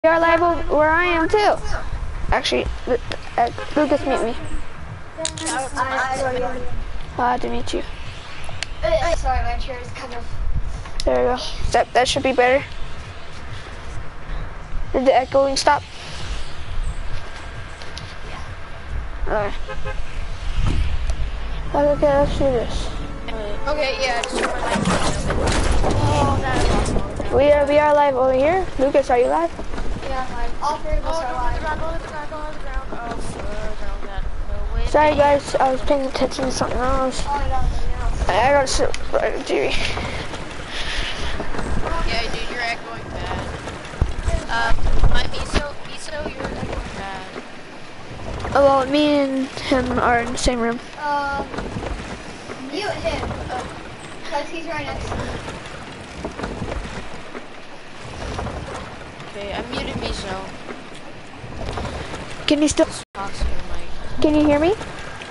We are live where I am too. Actually, Lucas, meet me. To meet you. Sorry, my chair is kind of... There you go. That should be better. Did the echoing stop? Yeah. Alright. Okay, let's do this. Okay, yeah, just turn my mic down. Oh, that is awesome. We are live over here. Lucas, are you live? Yeah, live. All three of us are live. Sorry guys, I was paying attention to something else. I got to right on TV. Yeah, dude, you're echoing bad. My Miso, you're echoing bad. Oh, well, me and him are in the same room. Mute him, because he's right next to me. Okay, I muted Miso. Can you still? Talk to your mic. Can you hear me?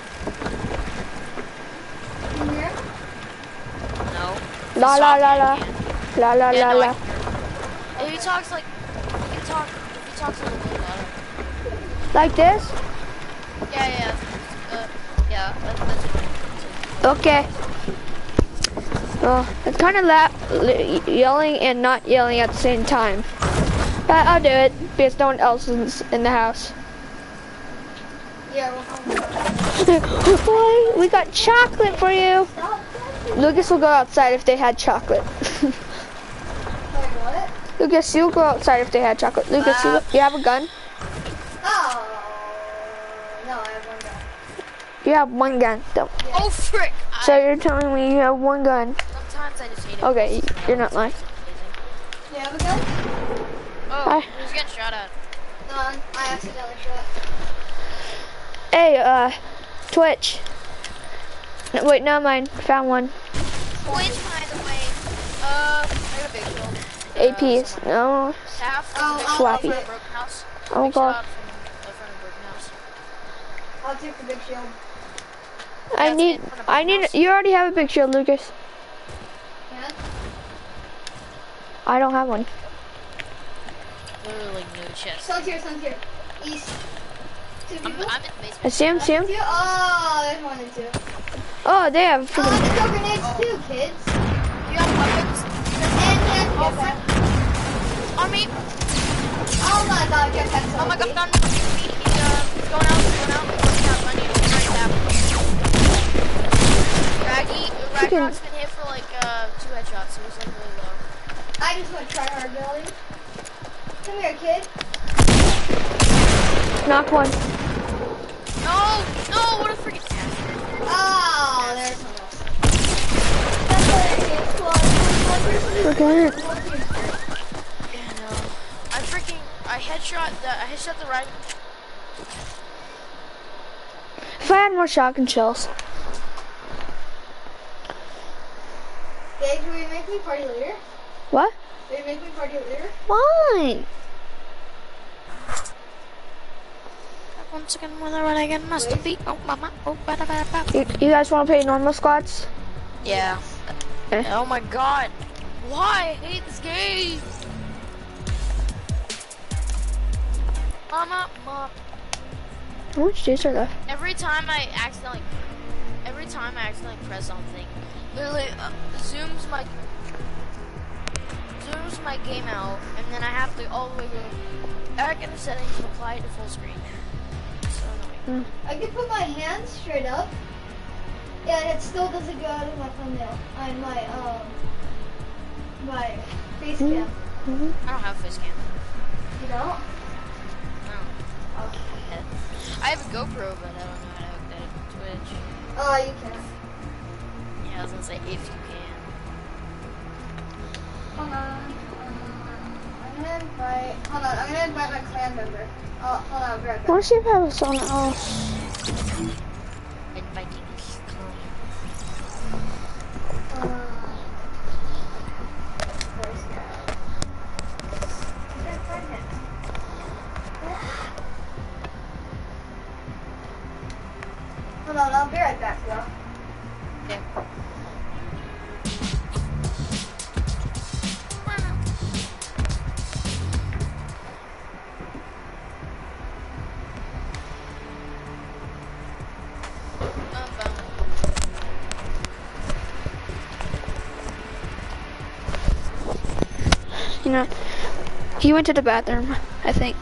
Can you hear him? No. La la la la. La la Yeah, la no, la. If he talks like, if he talks a little bit louder. Like this? Yeah, that's fine. Okay. Well, it's kind of yelling and not yelling at the same time. But I'll do it because no one else is in the house. Yeah, we'll We got chocolate for you. Lucas will go outside if they had chocolate. Wait, what? Lucas, you'll go outside if they had chocolate. Lucas, you have a gun? Oh, no, I have one gun. You have one gun. Yeah. Oh, frick! So you're telling me you have one gun? Sometimes I just hate it. Okay, you're not lying. You have a gun? Oh, who's getting shot at? None. I accidentally shot. Hey, Twitch. No, wait, not mine. Found one. Twitch, by the way. I got a big shield. APs. No. Half. Slappy. Oh god. I'll take the big shield. I need, you already have a big shield, Lucas. Yeah? I don't have one. Literally no chest. Sun's here. East. Two people? I'm in the basement. I see him, see him. Oh, there's one and two. Oh, they have Oh, freaking... they throw grenades too, kids. You have weapons? On me. Oh my god, get that. Oh my god, done. He's going out. I need to break that. Ragnarok's been hit for like 2 headshots, so he's like really low. I just went try hard, Billy. Come here, kid. Knock one. No, what a freaking ass. Oh, there's someone else. Okay. Yeah, no. I headshot the right. If I had more shotgun shells. Dave, can we make me party leader? What? Can we make me party leader? Why? Once again, whether I get must be. Oh, mama. Oh, You guys want to play normal squads? Yeah. Okay. Oh my god. Why? I hate this game. Mama. How much juice are left? Every time I accidentally press something, literally zooms my game out, and then I have to all the way go back in the settings and apply it to full screen. So annoying. I can put my hands straight up, and it still doesn't go out of my thumbnail. My face cam. I don't have face cam. You don't? No. Okay. I have a GoPro, but I don't know how to hook that up to Twitch. Oh, you can. Yeah, I was gonna say if you can. Hold on. I'm gonna invite my clan member. Oh, hold on, I'll be right back. I want to see if I have someone else. Inviting this clan. Where's he at? I can't find him. Hold on, I'll be right back, though. Okay. No. He went to the bathroom, I think.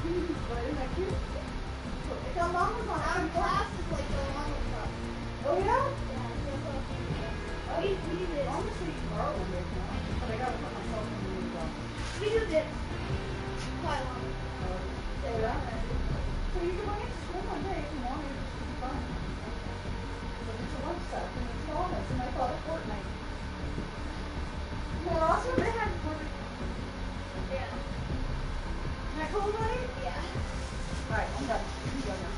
But isn't that cute? The mom was on our class is like the one with the... Oh yeah? Yeah. Oh, we did it. I'm gonna say you borrow one right now. But I gotta put myself in the new job. We did it. Quite long. Oh yeah? So you can bring it to school one day if you want it. It's fun. But it's a lunch set and it's honest and I thought of Fortnite. More awesome? They have Fortnite. Yeah. Can I call about it? Yeah. Alright, I'm done. I'm done now.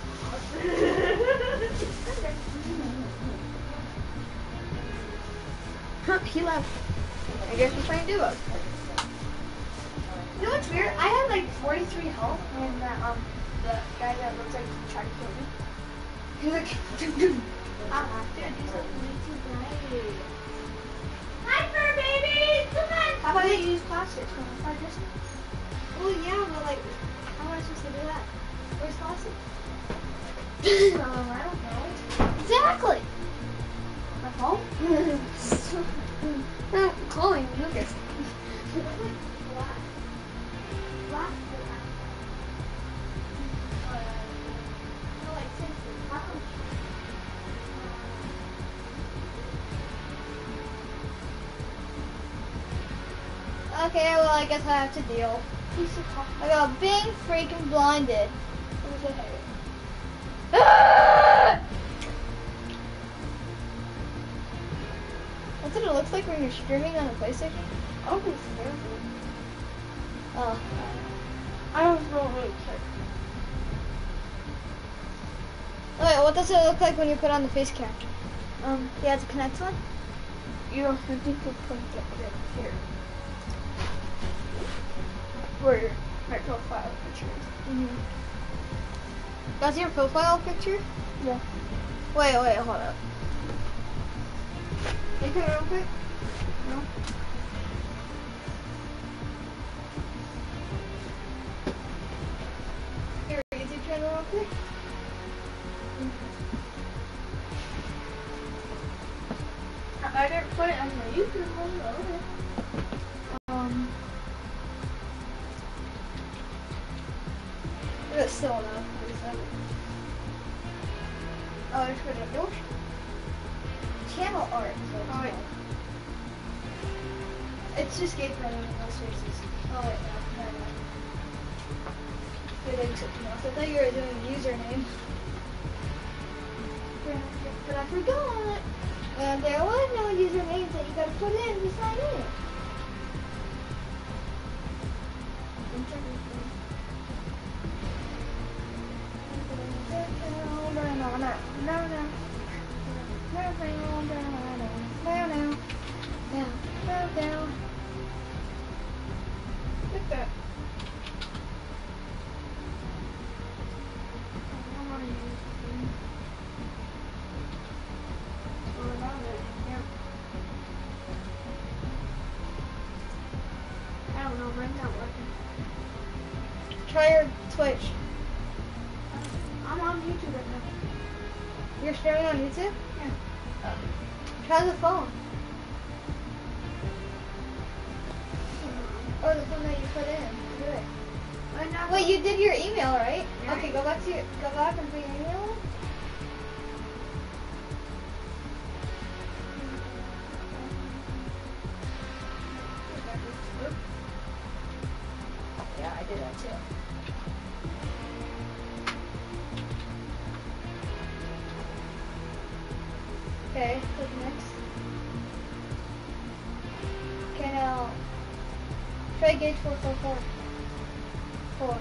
He left. I guess we're playing duos. You know what's weird? I had like 43 health and the guy that looks like he tried to kill me. He's like, dude, he's like way too bright. Hyper baby! Come on! How about I use plastic? Well, yeah, but like, how am I supposed to do that? Where's plastic? I don't know. Exactly! My phone? Calling Lucas. Okay, well, I guess I have to deal. I got being freaking blinded. That's what it looks like when you're streaming on a PlayStation? I don't think it's terrible. Oh. I don't really care. Wait, what does it look like when you put on the face cam? Yeah, it's a Connect one? You don't have to put that here. Where my profile picture is. Mm-hmm. That's your profile picture? Yeah. Wait, hold up. Can you come real quick? No? Your YouTube channel real quick? I didn't put it on my YouTube one. It's still enough. Oh, I just put it yours? Channel art. So it's, wait. It's just gate running in those spaces. Oh wait, no, never mind. Wait, I took them off. I thought you were doing username. But I forgot. And there was no username that you gotta put in to sign in. Look that. I don't know, mine's not working. Try your Twitch. I'm on YouTube right now. You're streaming on YouTube? Yeah. Try the phone. Or the phone that you put in. Do it. Wait, you did your email, right? Yeah. Okay, go back and put your email in. Yeah, I did that too. Okay, click next. Okay, now try gauge 444. 4.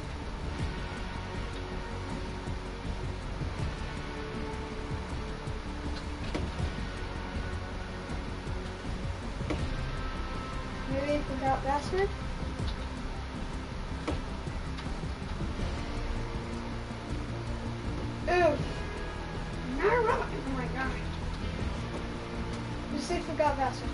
Maybe I forgot password. Ooh. Not wrong. Oh my gosh. Just say forgot password.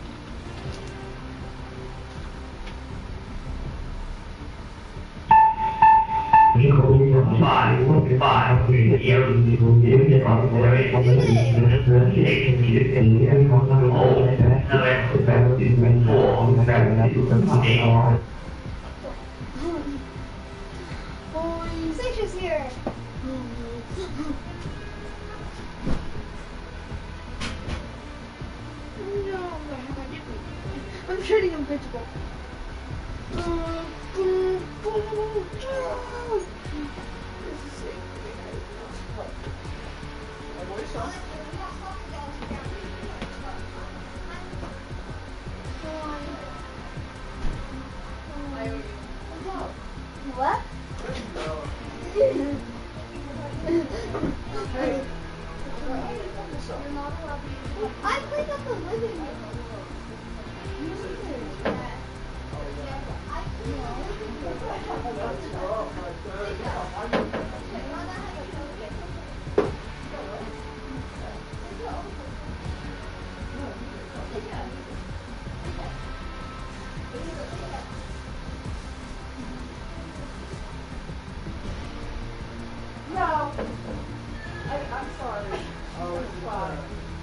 Stitches here. No, I'm turning invincible. This is sick. What? I cleaned up the living room. No. I'm sorry. Oh, it's fine.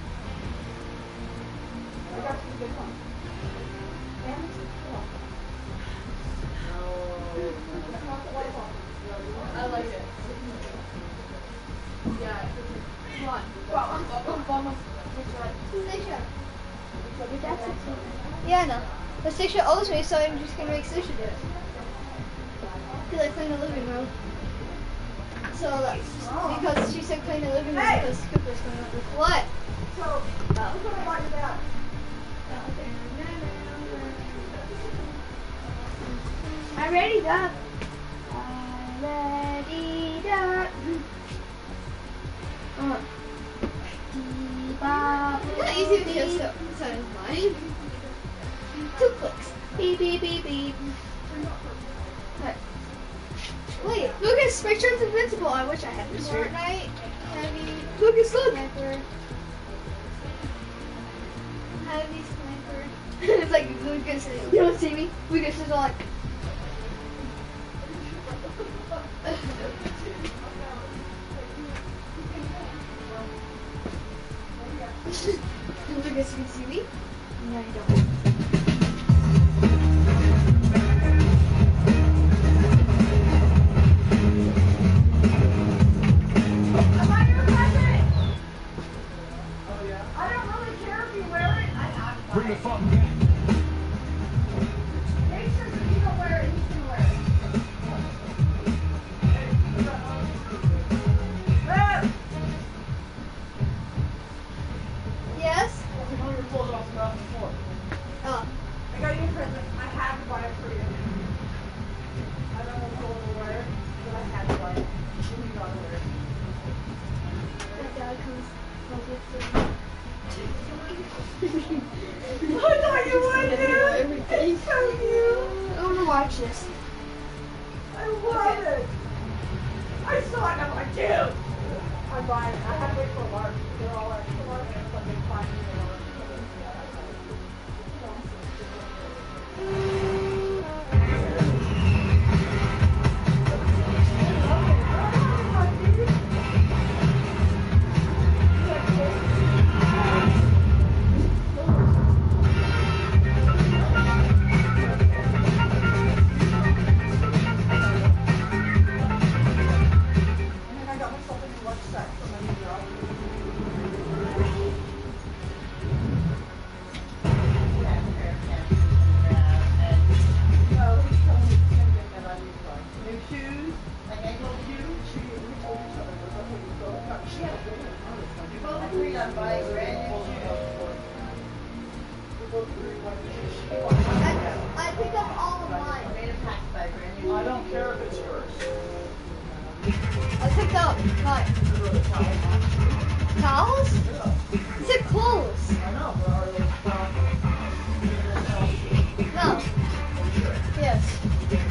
I got you a good one. I like it. Yeah. Come on. Yeah, I know. But Stisha owes me, so I'm just gonna make Stisha do it. Because I clean the living room. So that's because she said clean the living room because Cooper's coming up with what? So, look what I bought you back. I'm ready, Doc. I'm ready, Doc. Not easy to hear sound mine. 2 clicks. Beep, beep, beep, beep. Right. Wait, look at my shirt's invincible. I wish I had this shirt. Fortnite, heavy. Look, it's sniper. Heavy sniper. It's like Lucas. You don't see me. Lucas is all like. Lucas, you can see me? No, you don't. Bring the fuck back. Make sure that you don't wear it, he's gonna wear it. Yes? All your clothes off the floor. Oh. I got you a present. I had to buy it for you. I don't know if you'll wear it, but I had to buy it. You gotta wear it. My dad comes. I thought you would do. It's so cute. I want to watch this. I love it. I saw it. I'm like, dude. I buy it. I had to wait for a large. They're all like, but they find me. I picked up all of mine. I don't care if it's yours. I picked up mine. Towels? Is it clothes? I know, but are they No. Yes.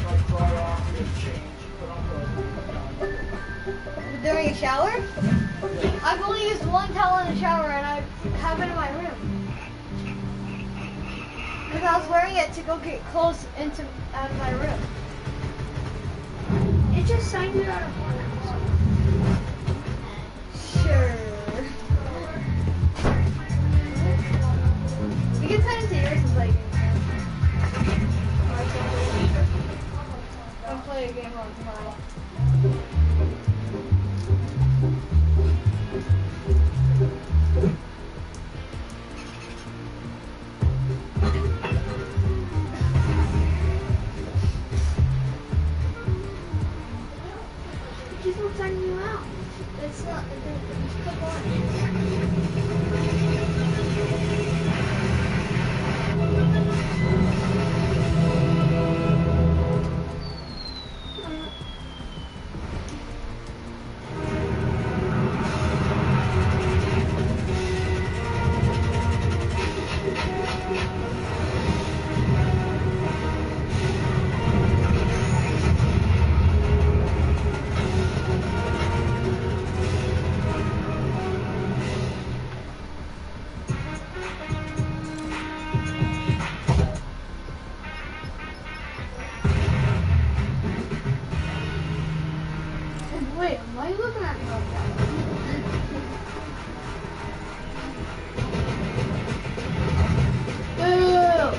During a shower? I've only used one towel in the shower and I have it in my room. Because I was wearing it to go get clothes out of my room. It just signed it out of Sure. You can sign into yours and play a game. I'll play a game on mine. keeps on sending you out. It's not. It's click on. Wait, why are you looking at me like that? Boo!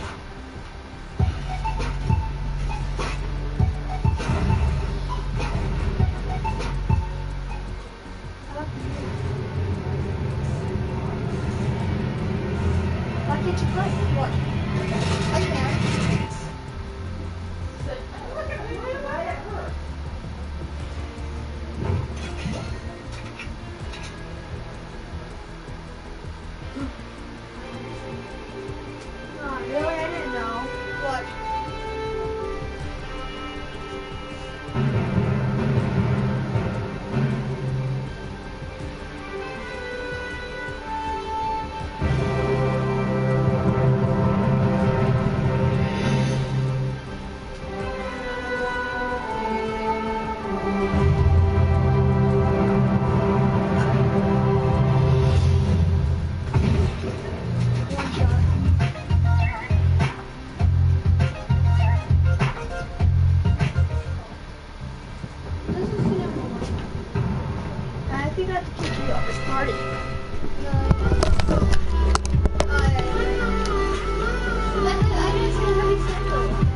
Why can't you play? What? I can. Look at me, why at her? Oh, really? I didn't know. What? One shot. This is simple. I think I have to kick you off this party. No. Oh, yeah. I didn't see how he said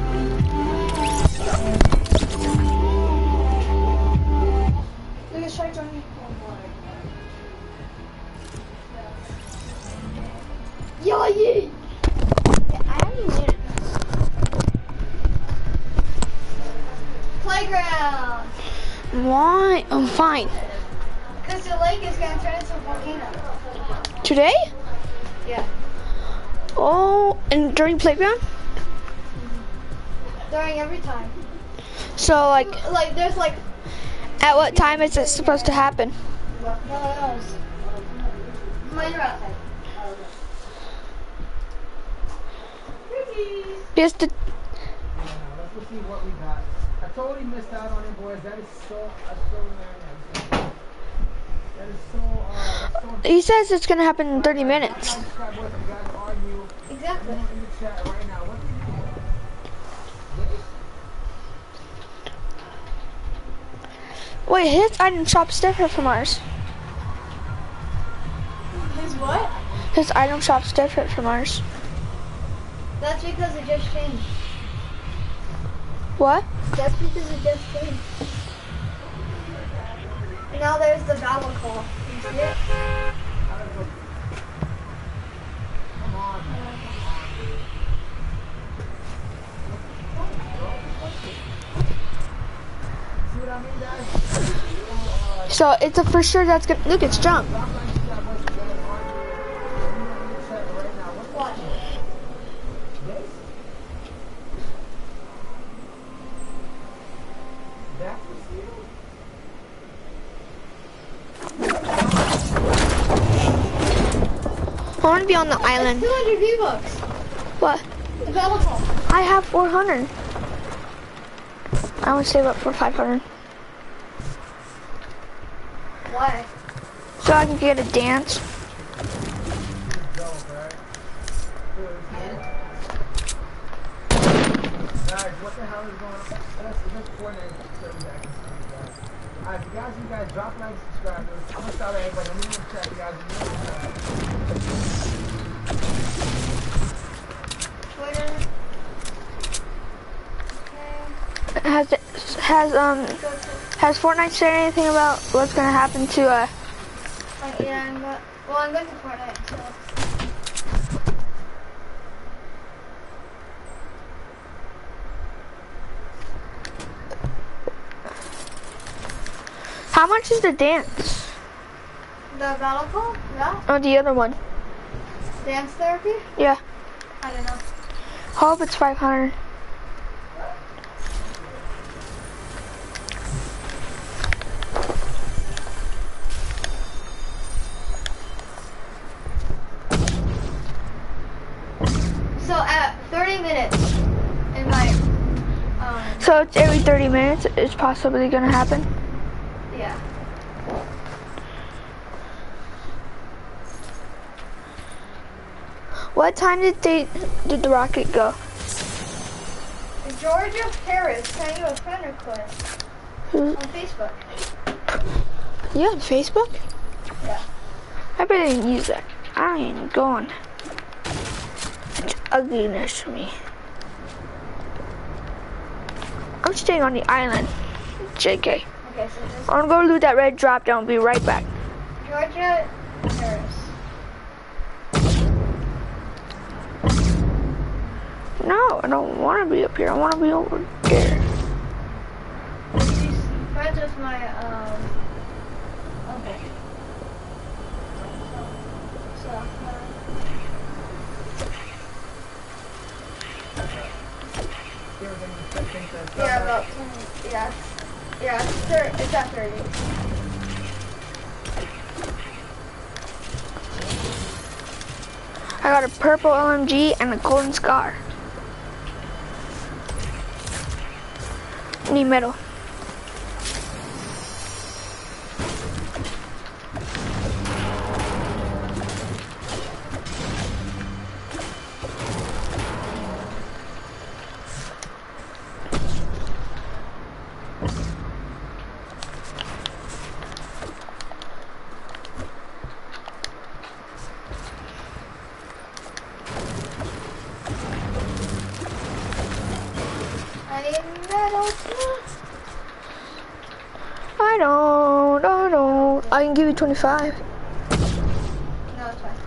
though. Look at strikes on me. Yeah. I don't even need it. Playground. Why? I'm fine. Because the lake is going to turn into a volcano. Today? Yeah. Oh, and during playground? During every time. So like, There's like, at what time is it supposed to happen? no one knows. Mine are outside. Because the, Let's go see what we got. I totally missed out on it, boys. That is so, that is so, he says it's gonna happen in 30 minutes. subscribe, boys. You guys argue Exactly. in the chat right now. What Wait, his item shop's different from ours. His what? His item shop's different from ours. That's because it just changed. What? That's because it just changed. Now there's the battle call. You see it? Come on, man. See what I mean, guys? So it's a for sure that's gonna, look, it's junk. Watch. I wanna be on the island. 200 V-Bucks. What? The battle call. I have 400. I would save up for 500. Why? So I can get a dance. Guys, what the hell is going on? That's Fortnite service action. Alright, you guys drop like, subscribe. I'm gonna start everybody. Let me know in the chat, you guys. Twitter. Has Fortnite said anything about what's gonna happen to Yeah, I'm going to Fortnite. So. How much is the dance? The battle call? Yeah. Or the other one? Dance therapy? Yeah. I don't know. Hope it's 500. So at 30 minutes in my So it's every 30 minutes it's possibly gonna happen? yeah. What time did the rocket go? Georgia Paris sent you a friend request on Facebook. You on Facebook? Yeah. I better didn't use that. I ain't going. It's ugliness to me. I'm staying on the island. JK. Okay, so this I'm gonna go loot that red drop down. Be right back. Georgia Paris. No, I don't want to be up here. I want to be over there. She's friends with my uncle. So yeah, about 10. Yeah. Yeah, it's at 30. I got a purple LMG and a golden scar. Need metal. I need metal too. I don't. I can give you 25. No, it's fine.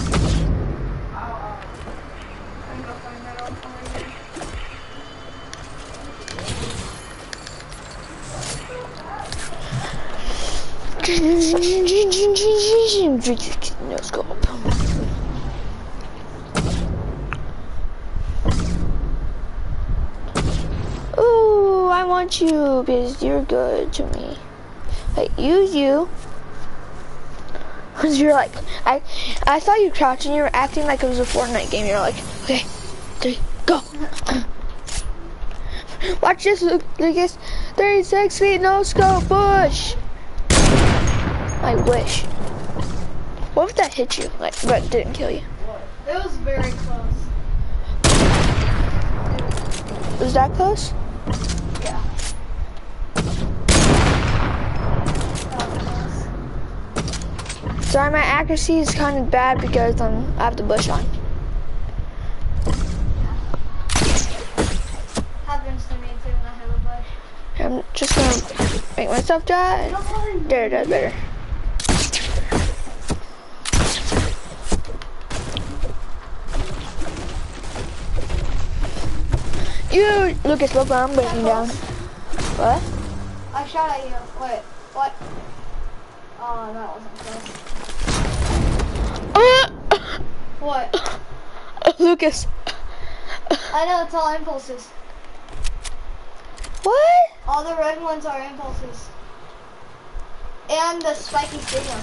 I can go find metal over here. Let's go. Ooh, I want you because you're good to me. I use you. Cause you're like, I saw you crouching. You were acting like it was a Fortnite game. You're like, okay, 3, go. Watch this, Lucas. 36 feet, no scope, bush. I wish. What if that hit you, like, but didn't kill you? It was very close. Was that close? Yeah. Sorry, my accuracy is kind of bad because I have the bush on. Happens to me too when I have a bush. I'm just gonna make myself die. There, that's better. You, Lucas, look where I'm breaking down. What? I shot at you. Wait, what? Oh, that wasn't close. What? Lucas. I know, it's all impulses. What? All the red ones are impulses. And the spiky stadium.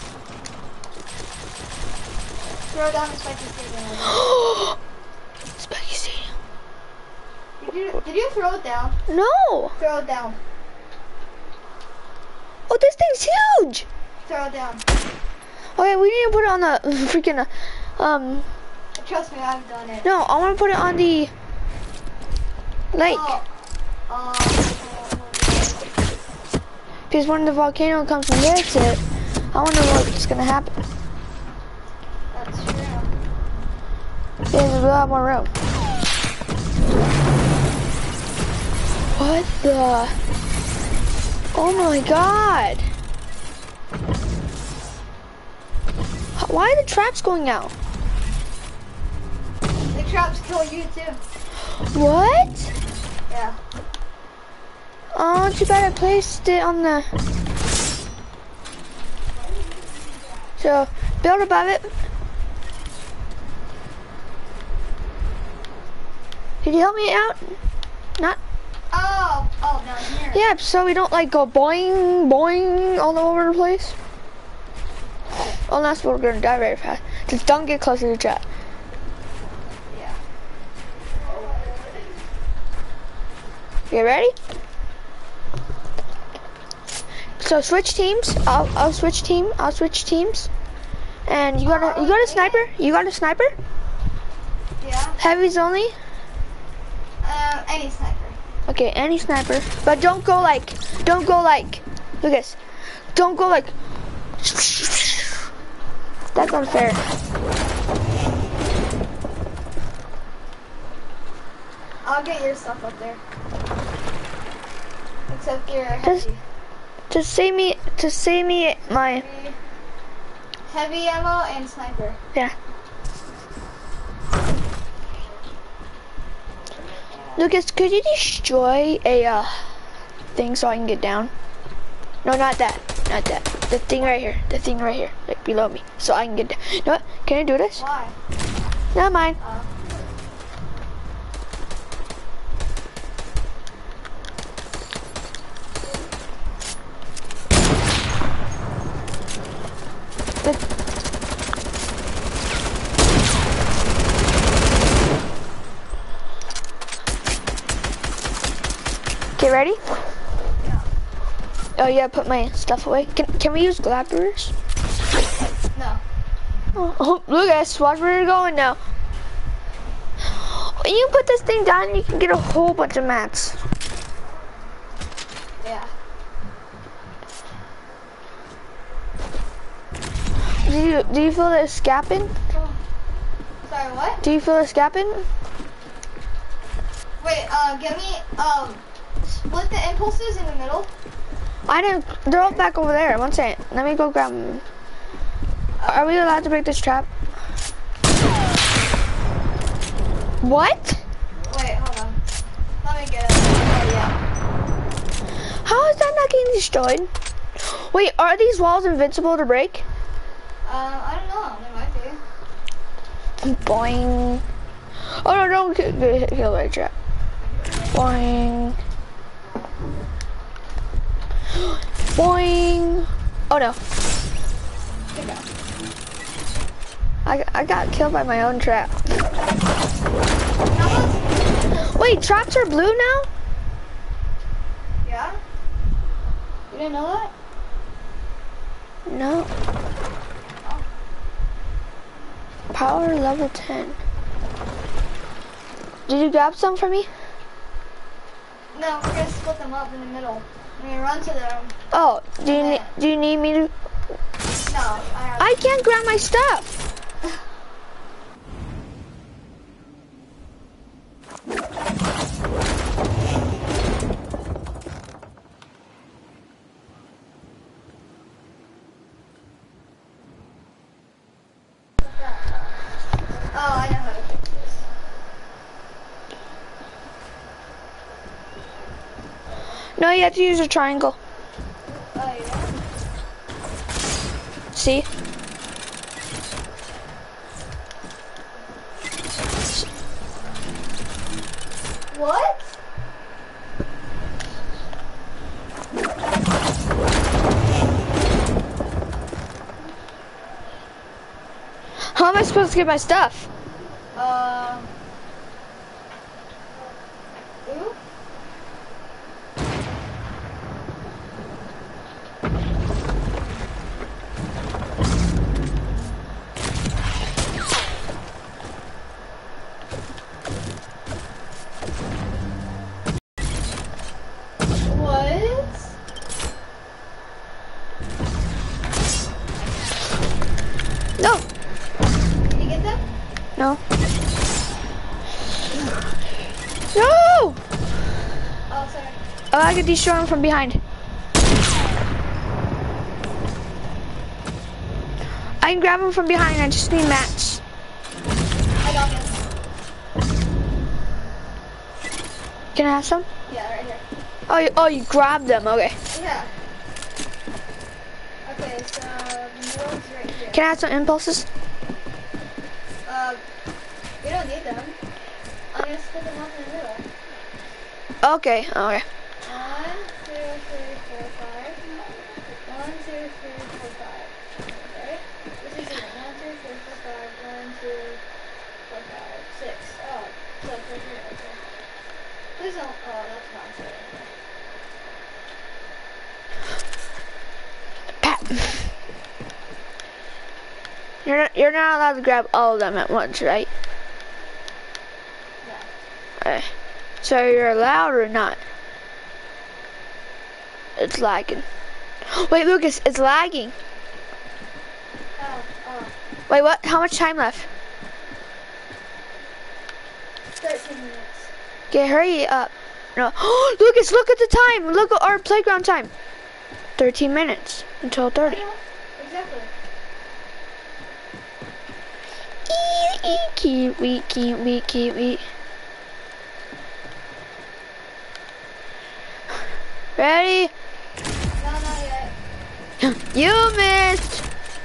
Throw down the spiky stadium. Spiky Stadium. Did you throw it down? No. Throw it down. Oh, this thing's huge. Throw it down. Okay, we need to put it on the freaking, Trust me, I've done it. no, I want to put it on the lake. Because when the volcano comes and hits it, I wonder what's going to happen. That's true. Because we'll have more room. What the? Oh my god. Why are the traps going out? The traps kill you too. What? Yeah. Oh, too bad I placed it on the... So build above it. Could you help me out? Not. Oh, down here. Yeah, so we don't like go boing, boing all over the place. Unless we're gonna die very fast. Just don't get close to the chat. Yeah. You ready? So switch teams. I'll switch team. I'll switch teams. And you got a sniper? You got a sniper? Yeah. Heavies only? Any sniper. Okay, any sniper. But don't go like, look at this. Don't go like, that's unfair. I'll get your stuff up there. Except your heavy. Just save me my. Heavy ammo and sniper. Yeah. Lucas, could you destroy a thing so I can get down? No, not that. Not that. The thing right here. The thing right here. Like below me. So I can get down. You know what? Can I do this? Why? Never mind. Okay, ready? Yeah. Oh yeah, put my stuff away. Can we use glappers? No. Oh, Lucas, watch where you're going now. When you put this thing down, you can get a whole bunch of mats. Yeah. Do you feel the scapping? Oh. Sorry, what? Do you feel the scapping? Wait, give me, split the impulses in the middle. I didn't, they're all back over there. One second, let me go grab them. Are we allowed to break this trap? What? Wait, hold on. Let me get it. Oh, yeah. How is that not getting destroyed? Wait, are these walls invincible to break? I don't know, they might be. Boing. Oh no, don't kill my trap. Boing. Boing. Oh no. I got killed by my own trap. Wait, traps are blue now? Yeah? You didn't know that? No. Power level 10. Did you grab some for me? No, we're gonna split them up in the middle. We're gonna run to them. Oh, do you need me to? No, I can't grab my stuff. Oh, I know how to fix this. No, you have to use a triangle. Oh, yeah? See? What? How am I supposed to get my stuff? Ooh? What? No. Did you get them? No. No! Oh, sorry. Oh, I could destroy him from behind. I can grab him from behind. I just need mats. I got them. Can I have some? Yeah, right here. Oh, you grabbed them. Okay. Yeah. Okay, so the road's right here. Can I have some impulses? You don't need them. I'm gonna split them up in the middle. Okay, okay. 1, 2, 3, 4, 5. 1, 2, 3, 4, 5. Okay? This is even. 1, 2, 3, 4, 5. 1, 2, 4, 5, 6. Oh, so it's right here. Okay. Please don't. Oh, that's not fair. Pat. You're not allowed to grab all of them at once, right? Yeah. Okay. So you're allowed or not? It's lagging. Wait, Lucas, it's lagging. Oh. Wait, what? How much time left? 13 minutes. Okay, hurry up. No. Lucas, look at the time. Look at our playground time. 13 minutes until 30. Yeah, exactly. Kiwi. Ready? No, not yet. You missed.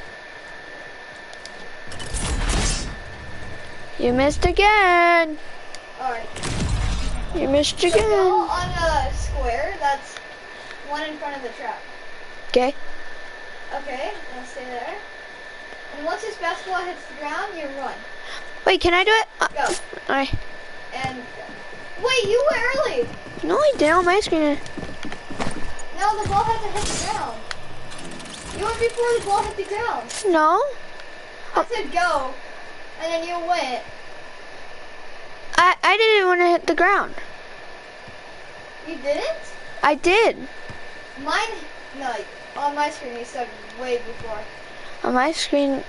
You missed again. Alright. You missed So go again. on a square that's one in front of the trap. Okay. Okay, now stay there. And once this basketball hits the ground, you run. Wait, can I do it? Go. Alright. And go. Wait, you went early. No, I didn't on my screen. No, the ball had to hit the ground. You went before the ball hit the ground. No. I said go, and then you went. I didn't want to hit the ground. You didn't? I did. Mine, no, on my screen you said way before. On my screen.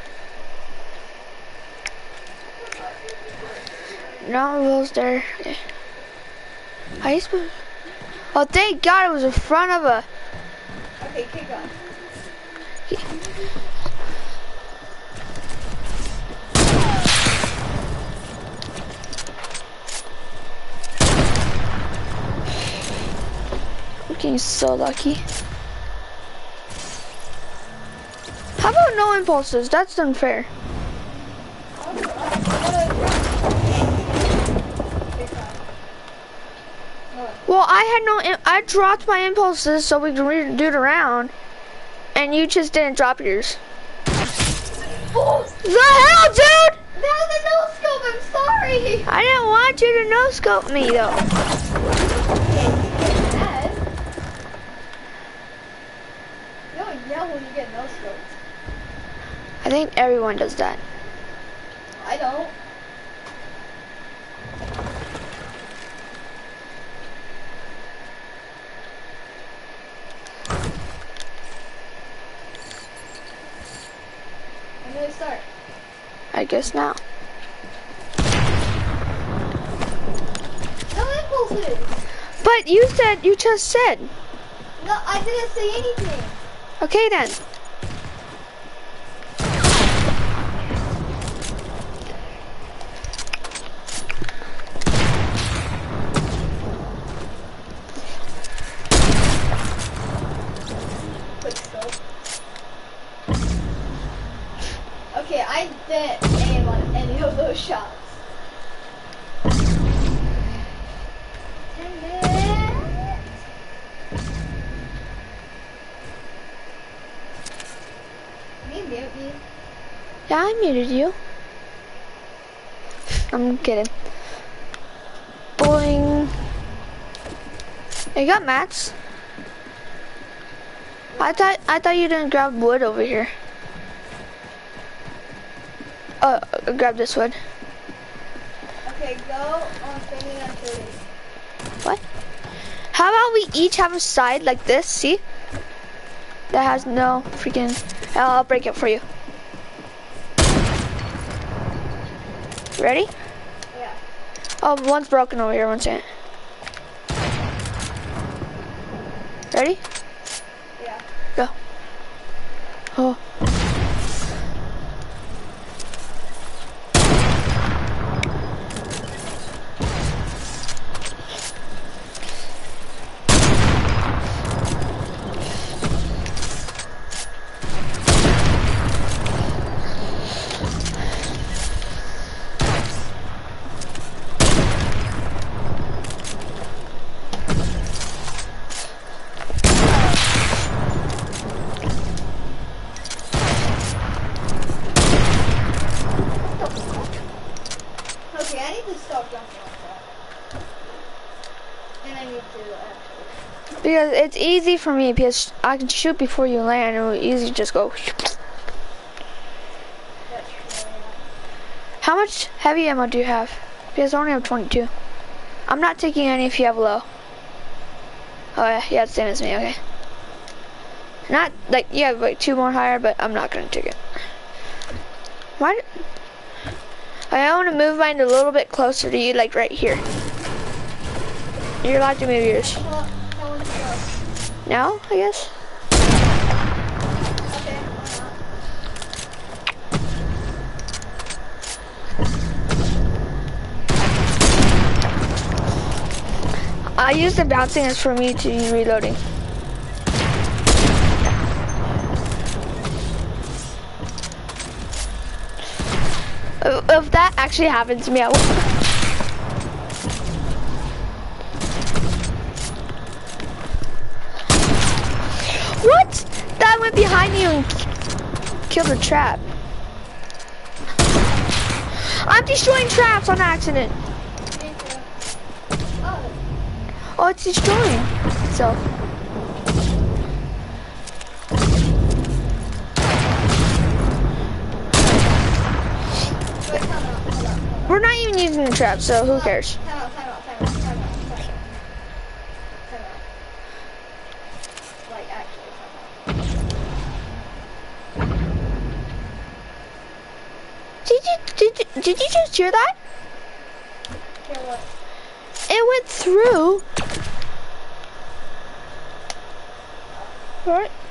No rules there. How you supposed? Oh, thank God it was in front of a. Okay, keep going. I'm getting so lucky. How about no impulses? That's unfair. Well, I dropped my impulses so we can do the round, and you just didn't drop yours. Oh, The hell, dude! that was a no scope. I'm sorry. I didn't want you to no scope me though. Dad, you don't yell when you get no scoped. I think everyone does that. I don't. When do we start? I guess now. No impulses. But you just said. No, I didn't say anything. Okay then. Quick scope. Okay, I didn't aim on any of those shots. 10 minutes. Can you mute me? Yeah, I muted you. I'm kidding. Boing. You got mats? I thought you didn't grab wood over here. Oh, grab this wood. Okay, go on standing on 30. What? How about we each have a side like this, see? That has no freaking... I'll break it for you. Ready? Yeah. Oh, one's broken over here, one second. Ready? Yeah. Go. Oh. Because it's easy for me because I can shoot before you land and it's easy to just go. How much heavy ammo do you have? Because I only have 22. I'm not taking any if you have low. Oh yeah, it's the same as me, okay. Not like, you have like 2 more higher, but I'm not gonna take it. Why? I want to move mine a little bit closer to you, like right here. You're allowed to move yours. Now, I guess? Okay, I use the bouncing as for me to reloading. If that actually happens to me, I will. What? That went behind you and killed a trap. I'm destroying traps on accident. Oh, it's destroying itself. We're not even using the trap, so who cares? Time out. Like, actually, Did you just hear that? hear what? It went through. Right?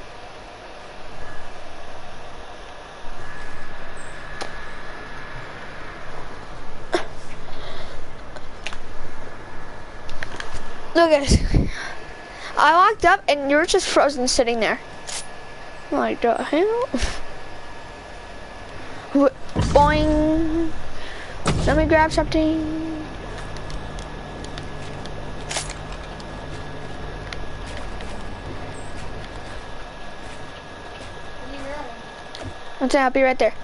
Look at this. I walked up and you were just frozen sitting there. Like the hell? Boing. Let me grab something. One second, I'll be right there.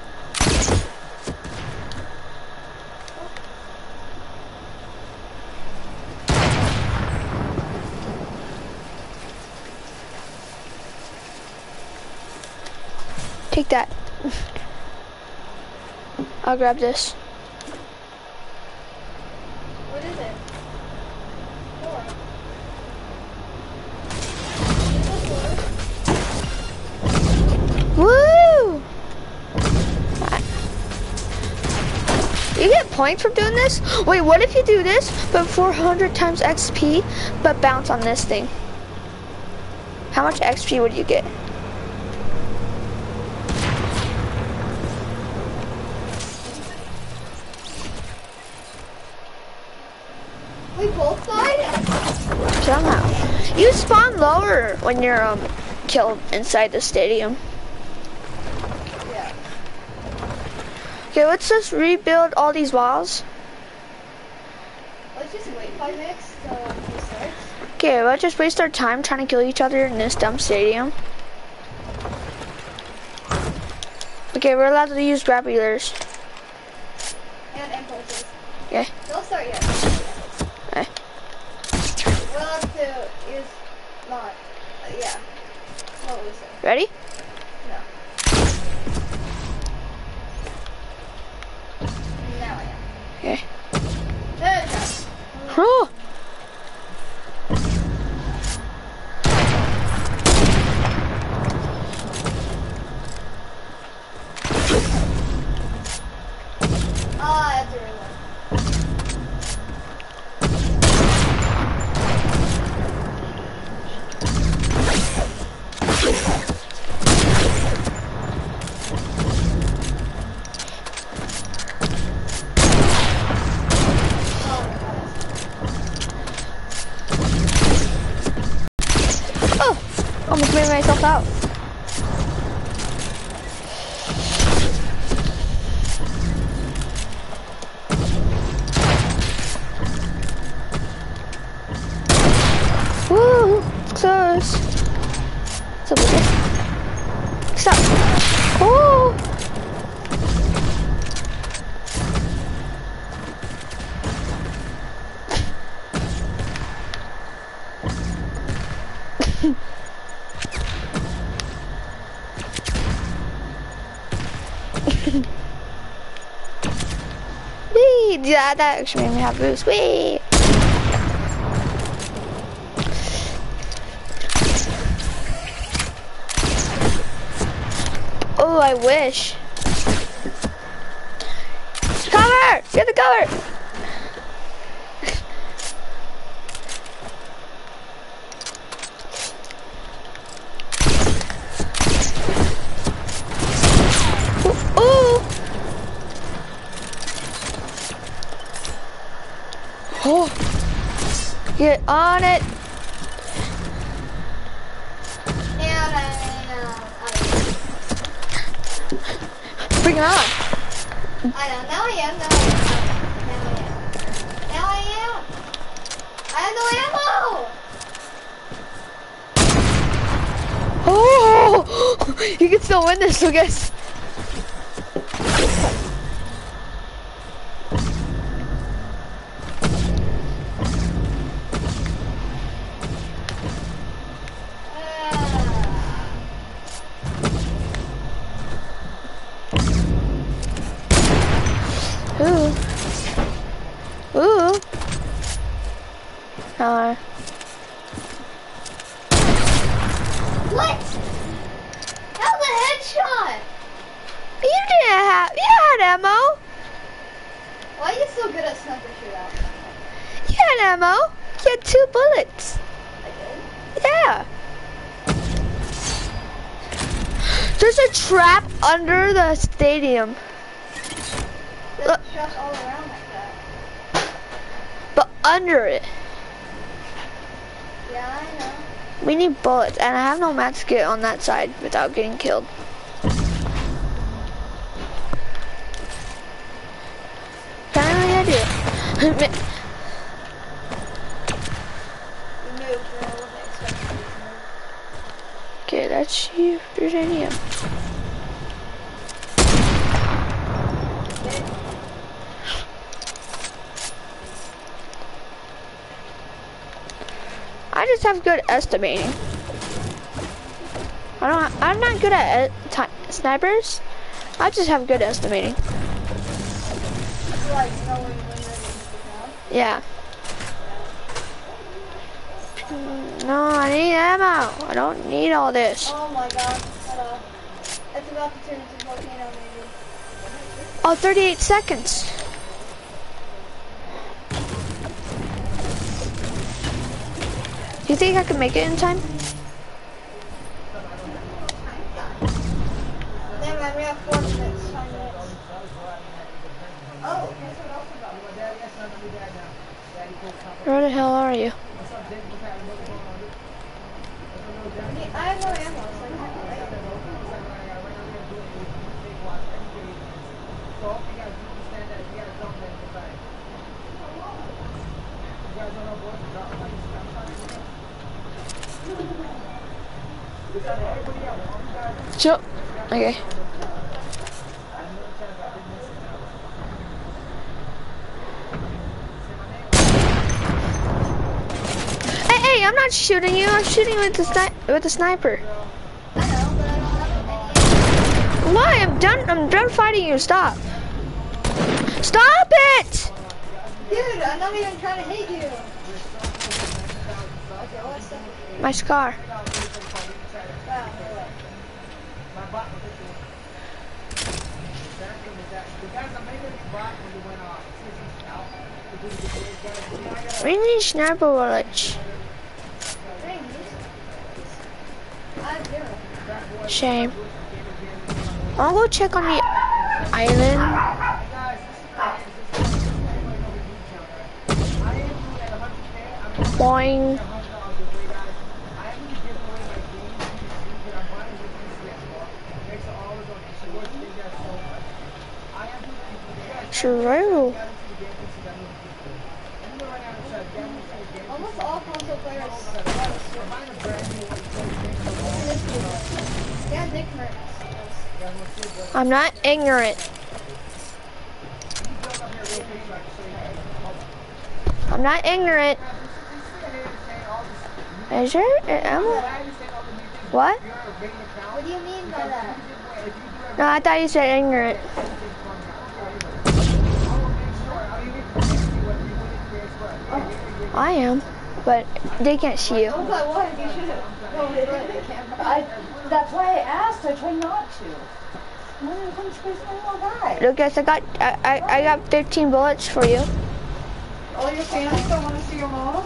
Take that. I'll grab this. What is it? Woo! You get points from doing this? Wait, what if you do this, but 400 times XP, but bounce on this thing? How much XP would you get? We both died? Somehow. You spawn lower when you're killed inside the stadium. Yeah. Okay, let's just rebuild all these walls. Let's just wait 5 minutes till it starts. Okay, let's just waste our time trying to kill each other in this dumb stadium. Okay, we're allowed to use grapplers. And impulses. Okay. Don't start yet. Okay. We'll have to use not. Yeah. What was it? Ready? No. Now I am. Okay. There it goes. Oh! I have to reload. Almost made myself out. Woo! Close. What's up with this? Stop. Oh! Yeah, that actually made me have boost. Whee! Oh, I wish. Cover! Get the cover! Ooh! Oh! Get on it! Bring it on! I know, now I am. I have no ammo! Oh! You can still win this, I guess. Ooh. Ooh. What? That was a headshot! You had ammo. Why are you so good at sniper shootout? You had ammo. You had 2 bullets. I did? Yeah. There's a trap under the stadium. There's traps all around like that. But under it. Yeah, I know. We need bullets, and I have no match to get on that side without getting killed. Apparently I do. You moved, but I wasn't expecting you to move. Okay, let's see if there's any of them. I just have good estimating. I'm not good at snipers. I just have good estimating. Like, you know when you're ready to go? Yeah. No, I need ammo. I don't need all this. Oh my god, hello. It's about to turn into a volcano maybe. Oh, 38 seconds. Do you think I can make it in time? Never mind, we have 4 minutes, 5 minutes. Oh, guess what else about? Where the hell are you? I have no ammo, so I can't wait. Sure. Okay. Hey, I'm not shooting you. I'm shooting with the sniper. I know, but I don't have any. Why? I'm done fighting you. Stop. Stop it! Dude, I'm not even trying to hit you. Okay, what's that? My scar. Wow, no way. We need sniper bullets. I have 0. Shame. I'll go check on the island. Boing. True. Almost all console players yeah, Nick Mertz. I'm not ignorant. I'm not ignorant. Is there ammo? What? What do you mean by that? No, I thought you said ignorant. I am, but they can't see you. That's why I asked. I tried not to. Lucas, I got 15 bullets for you. All your fans don't want to see your mom?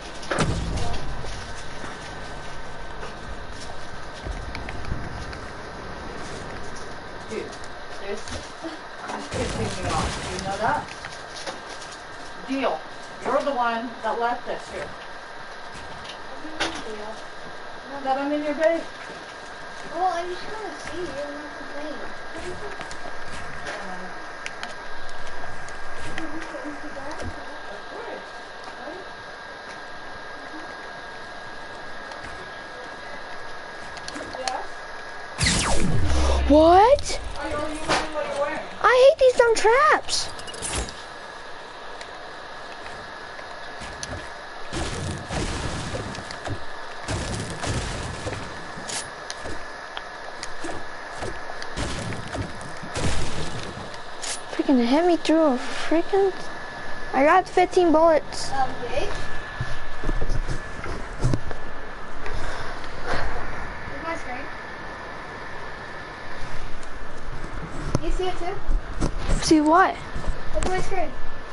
Dude, this is pissing me off. Do you know that? Deal. You're the one that left this here. That I'm in your bed? Well, I just want to see you and not complain. What? I hate these dumb traps. Freaking hit me through a freaking... I got 15 bullets. Okay. Where's my screen? You see it too? See what? Where's my screen?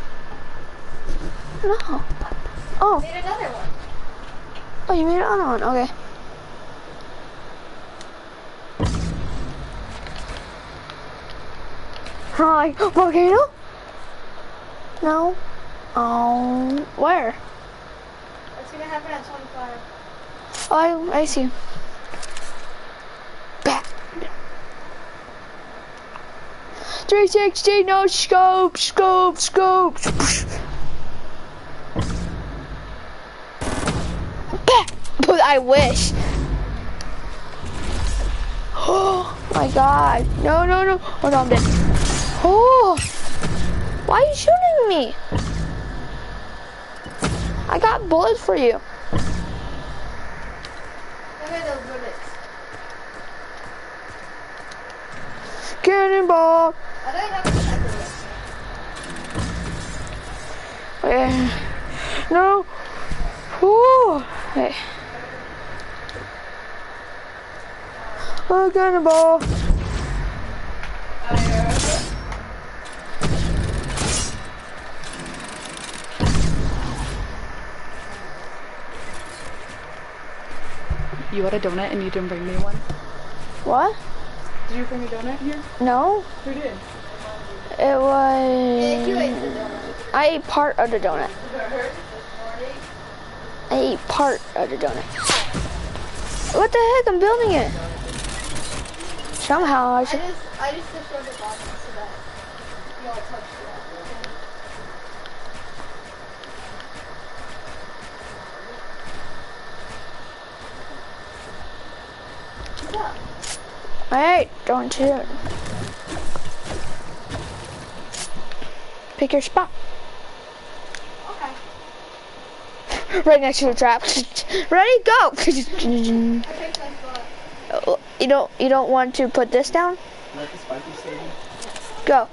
No. Oh. Made another one. Oh, you made another one. Okay. Hi, volcano? No. Oh, where? It's gonna happen at 25. Oh, I see. Back. 360, no scope, scope, scope. Back. I wish. Oh my God. No, no, no. Oh no, I'm dead. Oh. Why are you shooting me? I got bullets for you. Look at those bullets. Cannonball. I don't have a sniper yet. Okay. No. Oh. Okay. Oh, cannonball. You got a donut and you didn't bring me one? What? Did you bring a donut here? No. Who did? It was... Yeah, you ate the donut. I ate part of the donut. I ate part of the donut. What the heck? I'm building it. Somehow I should... I just destroyed the bottom so that you all touched it. Hey, don't shoot. Pick your spot. Okay. Right next to the trap. Ready, go. I picked my spot. You don't want to put this down? Like the spiky stadium? Go.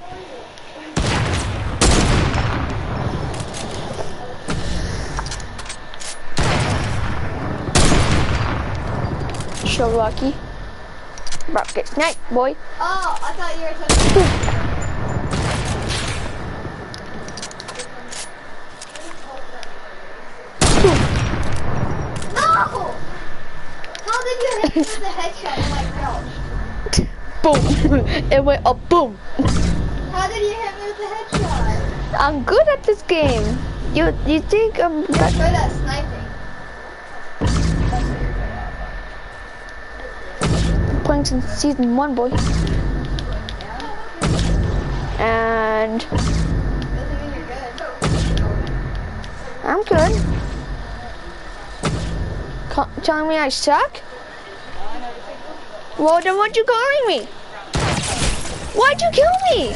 So lucky. Rocket night, boy. Oh, I thought you were touching. No! How did you hit me with the headshot in my crouch? Boom. It went up, boom. How did you hit me with the headshot? I'm good at this game. You think I'm You're good at sniping. playing since season 1, boy. And Doesn't mean you're good. I'm good. Telling me I suck? Well, then what'd you calling me? Why'd you kill me?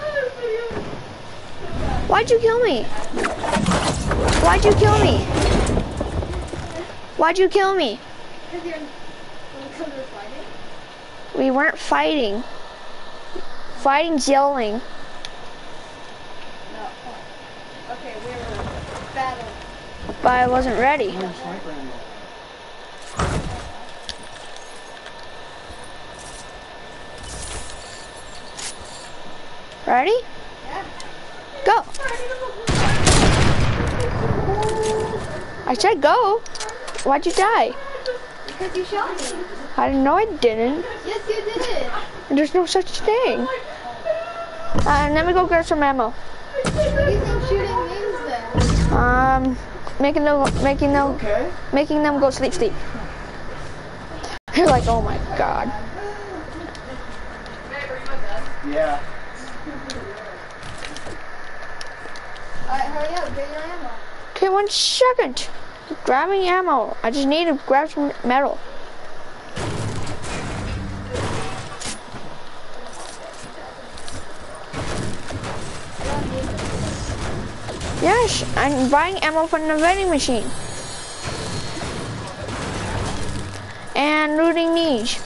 Why'd you kill me? Why'd you kill me? Why'd you kill me? Because you're fighting? We weren't fighting. Fighting's yelling. No. Okay, we were battling. but I wasn't ready. Ready? Yeah. Go. I said go. Why'd you die? Because you shot me. I didn't know I didn't. Yes, you did. There's no such thing. Let me go get some ammo. What do you think shooting means then? Making them go sleep. You're like, oh my god. Yeah. Alright, hurry up, get your ammo. Okay, 1 second. Grabbing ammo. I just need to grab some metal. Yes, I'm buying ammo from the vending machine. And looting these.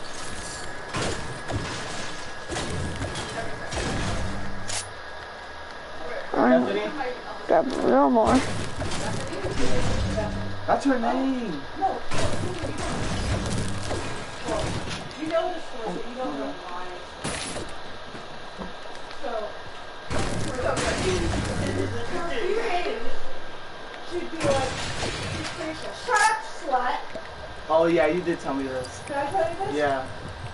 Grab a little more. That's her name. You know the story, but you don't know why. So she'd be like, shut up, slut. Oh yeah, you did tell me this. Did I tell you this? Yeah.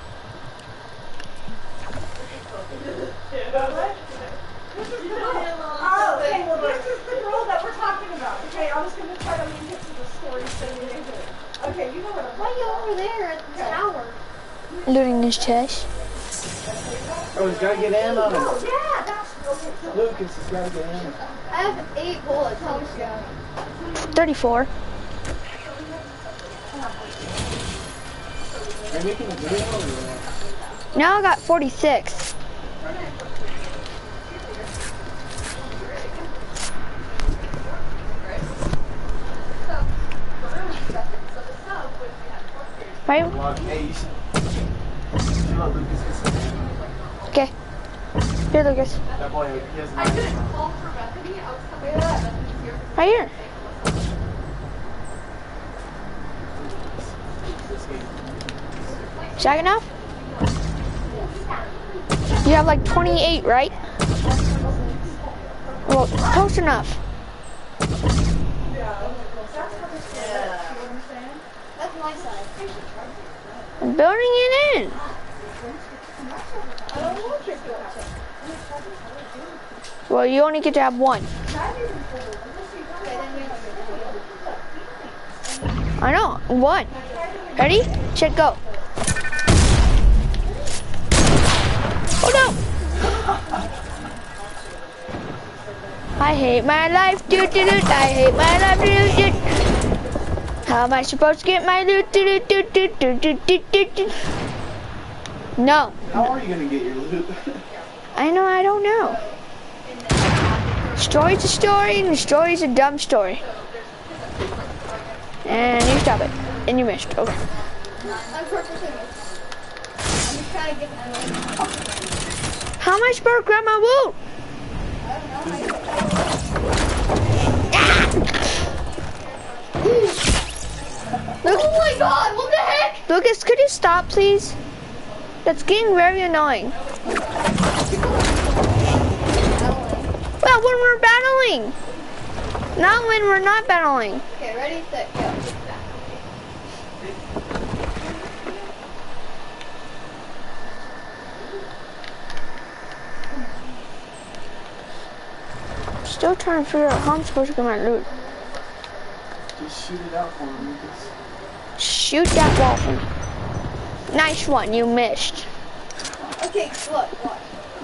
Oh, okay, well this is the girl that we're talking about. Okay, I'm just going to try to link it to the story so you know it. Okay, you know what I'm Why are you over there at the tower? Looting this chest. Oh, he's gotta get ammo. Oh, yeah, that's real. Lucas has gotta get ammo. I have 8 bullets. How much do you have? 34. Are you making a video or what? Now I got 46. Right? Hey, you know Lucas is Okay. Here, Lucas. that boy, he has nice ammo. Right here. Is that enough? You have like 28, right? Well, close enough. That's my side. I'm building it in. Well, you only get to have 1. I know, 1. Ready? Set, go. Oh no! I hate my life, I hate my life, How am I supposed to get my loot, No. How are you gonna get your loot? I know, I don't know. Story's a story, and the story's a dumb story. And you stop it. And you missed. Okay. I'm purposely missing. I'm just trying to get my money. How am I supposed to grab my loot? I don't know how you Look, Oh my god, what the heck? Lucas, could you stop, please? That's getting very annoying. Well, when we're battling. Not when we're not battling. Okay, ready, set, go. Still trying to figure out how I'm supposed to get my loot. Just shoot it out for him, Lucas. Shoot that wall for me. Nice one, you missed. Okay, look, watch.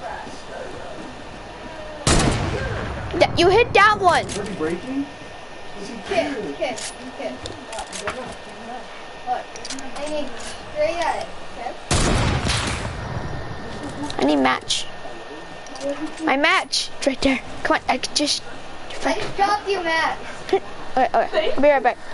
You hit that one. Is he breaking? Is he Kick. good? Look, I need straight at it, okay? I need match. My match. It's right there. Come on, I can just... I just dropped you, Matt. Okay, I'll be right back.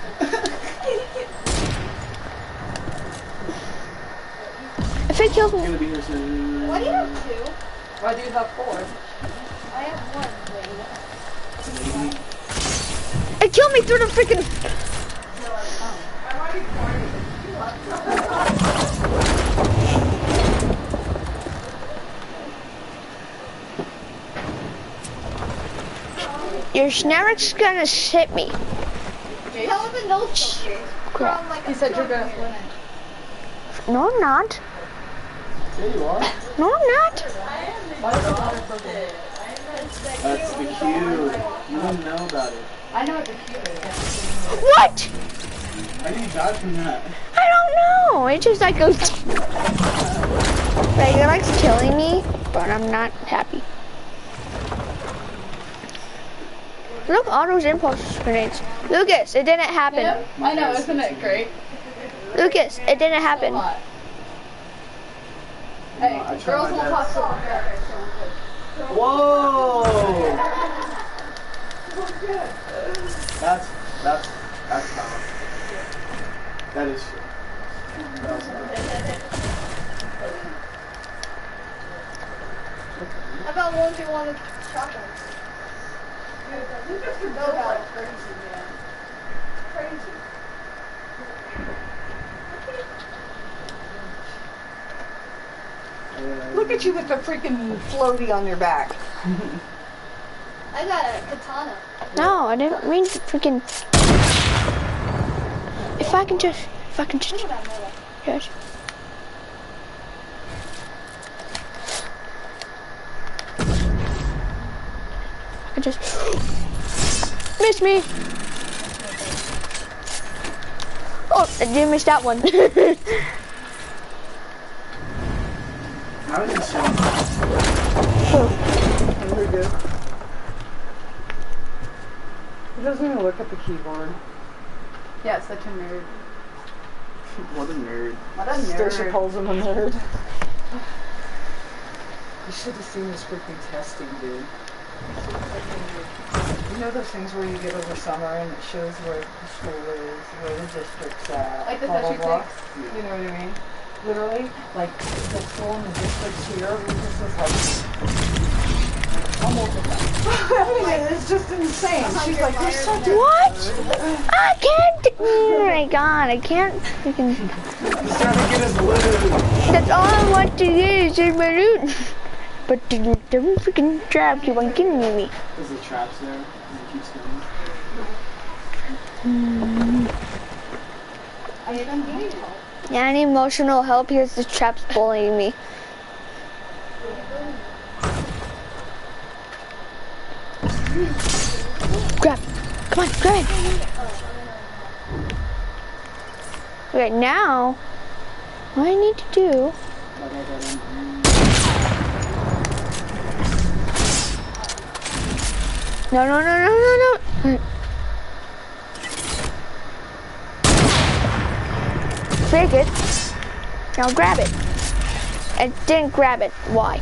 If it kills He's me... gonna be here soon. Why do you have 2? Why do you have 4? I have 1, lady. It killed kill me through the freaking... Your Snark's gonna hit me. Tell him the nose. Crap. He said you're gonna win it. No, I'm not. There you are. No, I'm not. That's the cue. You didn't know about it. I know what the cue is. What? How do you die from that? I don't know. It just like goes. Like it likes killing me, but I'm not happy. Look, all those impulse grenades. Lucas, it didn't happen. Yep, I know, isn't it great? Lucas, it didn't happen. Hey, I tried girls my will best. talk so Whoa! That's power. That is shit. That was How about one do one with shotguns? You just could go about crazy, man. Crazy. Look at you with the freaking floaty on your back. I got a katana. No, I didn't mean to freaking. If I can just. Yes. I just. Miss me! Oh, I did miss that one. How is this shit? Oh, We're good. He doesn't even look at the keyboard. Yeah, such a nerd. What a nerd. What a nerd. Stacia calls him a nerd. You should have seen this freaking testing, dude. You know those things where you get over summer and it shows where the school is, where the district's at, like the blah, blah, blah. You know what I mean? Literally, like the school and the districts here, we just was like, almost I mean, it's just insane. She's like, you're such a what? I can't. Oh my god, I can't freaking. He's trying to get his loot. That's all I want to get is my loot. But the freaking trap keep on killing me. There's the traps there. And it keeps coming. Yeah, I need emotional help because the trap's bullying me. Grab. Come on, grab it. Okay, now, what I need to do... No. Take it. Now grab it. I didn't grab it. Why?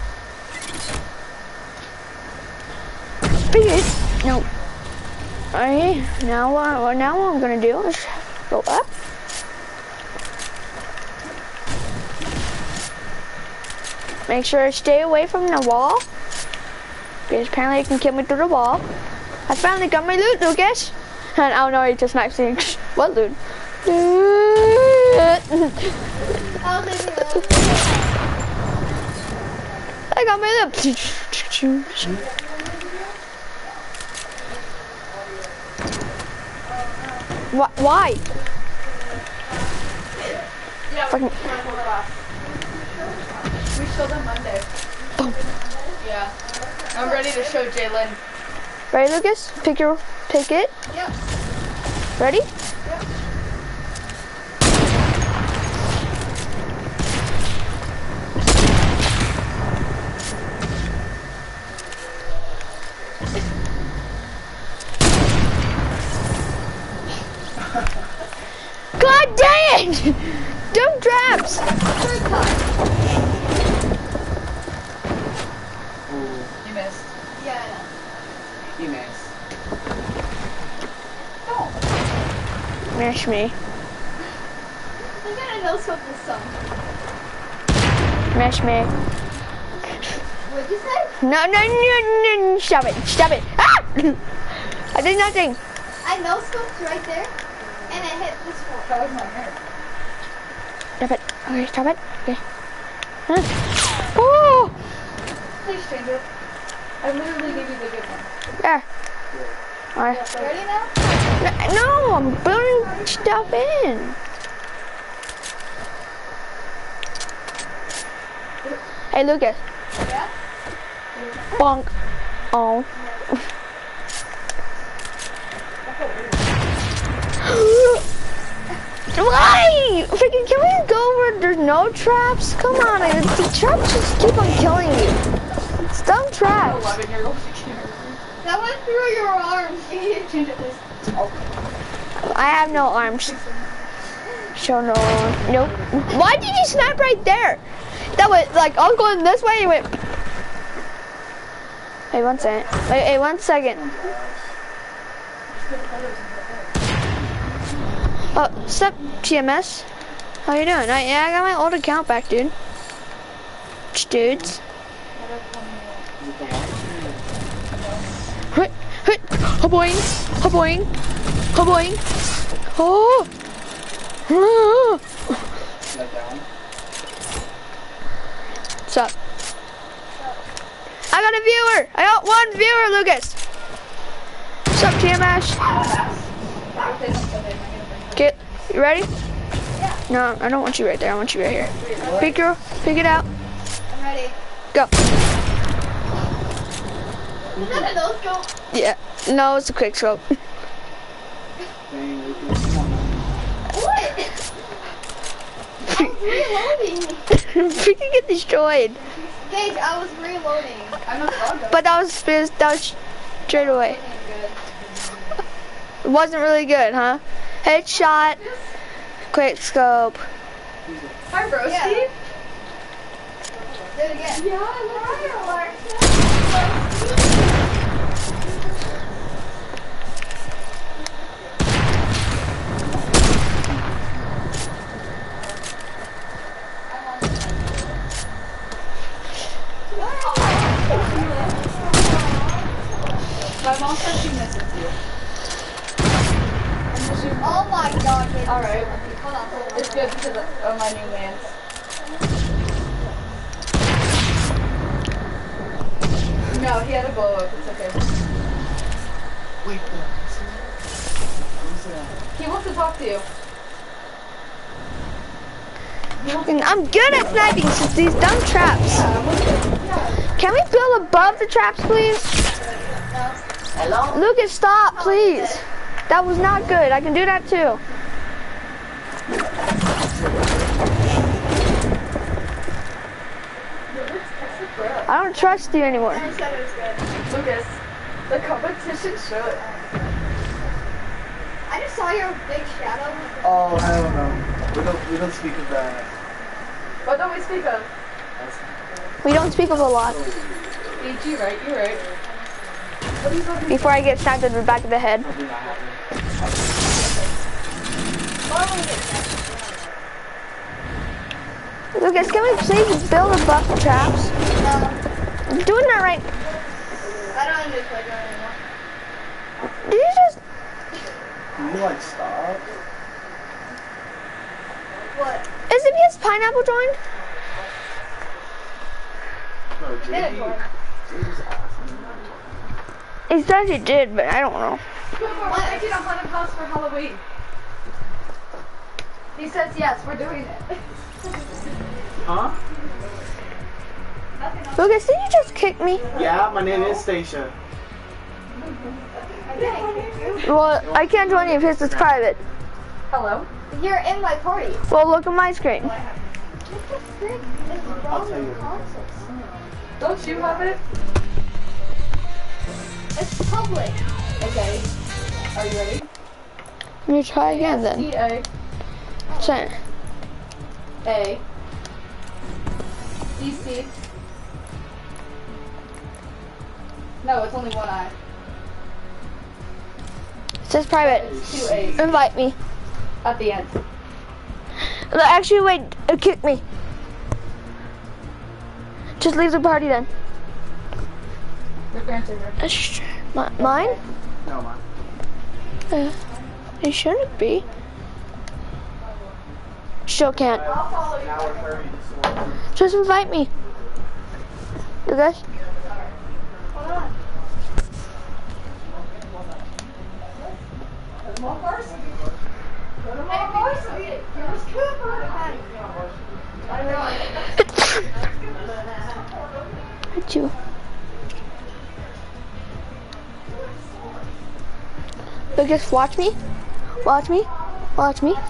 Take it. No. Alright. Now what I'm gonna do is go up. Make sure I stay away from the wall. Because apparently it can kill me through the wall. I finally got my loot, Lucas. And oh no, he just sniped me. What loot? I got my loot. Why? Yeah, Fucking. We showed them Monday. Boom. Yeah. I'm ready to show Jalen. Ready, Lucas? Pick it. Yep. Ready? Yep. God dang it! Dumb traps! Third time. You missed. Yeah, I know. You missed. Mash me. I'm gonna know something this song. Mash me. What'd you say? No. Stop it. Ah! I did nothing. I no scoped right there, and it hit this one. That was my hair. Stop it. Okay, stop it. Okay. Huh? Oh! Please change it. I literally gave you the good one. There. Alright. Ready now? No, I'm putting stuff in. Hey, Lucas. Yeah? Bonk. Oh. Why? Freaking, can we go where there's no traps? Come on, the traps just keep on killing you. It's dumb traps. 11-year-old. That went through your arms. You need to change it, please. I have no arms. Show no arms. Nope. Why did you snap right there? That was like, I was going this way, you went. Wait, 1 second. Wait, 1 second. Oh, sup, TMS? How you doing? Yeah, I got my old account back, dude. Dudes. Oh boing, oh boing, oh boing. Oh. What's up? I got a viewer. I got 1 viewer, Lucas. What's up, TMS? Okay, you ready? Yeah. No, I don't want you right there. I want you right here. Pick it out. I'm ready. Go. Is that a no scope? Yeah. No, it's a quick scope. What? I was reloading. Freaking get destroyed. Gage, I was reloading. I'm not done. But that was straight away. It wasn't really good, huh? Headshot. Quick scope. Hi, Broski. Yeah. Do it again. Yeah, My mom said she misses you. oh my god. Gage. Alright. Hold on. It's good because of my new man's. No, he had a blow up. It's okay. Wait, He wants to talk to you. I'm good at sniping since these dumb traps. Can we build above the traps, please? hello? Lucas, stop, please. That was not good. I can do that too. I don't trust you anymore. I said it was good. Lucas, the competition should. I just saw your big shadow. Oh, I don't know. We don't speak of that. What don't we speak of? We don't speak of a lot. DG, right? You're right. What are you talking Before I get snapped in the back of the head. Probably not happening. Lucas, can we please build above the traps? I'm doing that right. I don't need to play that anymore. Did you just? Can you like stop? What? Is it because Pineapple joined? No, JD. JD's awesome. He said he did, but I don't know. What? I did a haunted house for Halloween. He says yes, we're doing it. Huh? Lucas, did you just kick me? Yeah, my name is Stacia. Well, I can't join you because it's private. Hello? You're in my party. Well, look at my screen. What the frick is I'll wrong tell you. with consoles? Don't you have it? It's public. Okay. Are you ready? Let me try again then. E-A. Sorry. A. DC. No, it's only one I. It says private. It's 2 A's Invite me. at the end. Actually, wait. Kick me. Just leave the party then. Your parents are here. Mine? No, man. It shouldn't be. Still can't. Just invite me. You guys? Hold on. There's more varsity. Go to more varsity. Here's Cooper. I know. At you. Lucas, watch me. Watch me. Watch me.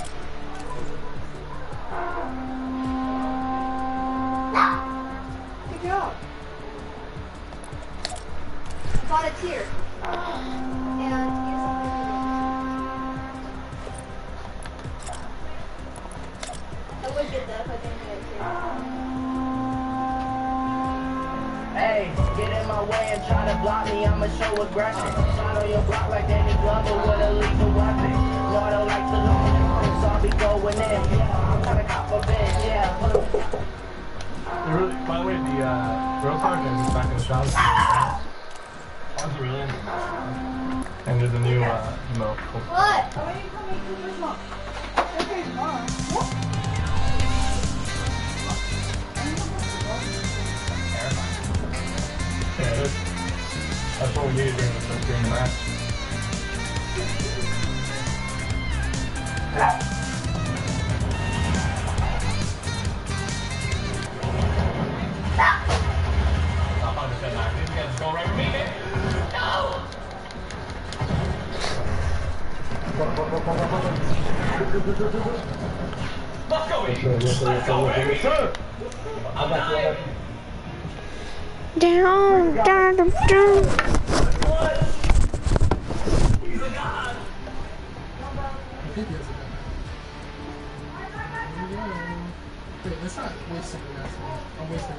Good job. I bought a tier. And I would get that if I didn't get a tier. Hey, get in my way and try to block me, I'ma show aggression. Shot on your block like Danny Glover with a lethal weapon. No, I don't like the long, so I'll be going in. I'm trying to cop a bit, yeah. Really, by the way, the Girl Talk is back in the shop. One's really in the and there's a new emote. What? Why are you coming to this one? Okay, mom. Yeah, that's what we needed during the match. Let's go, baby. I'm back. Down, down, down, down. He's a god. Wait, that's not wasting the match. I'm wasting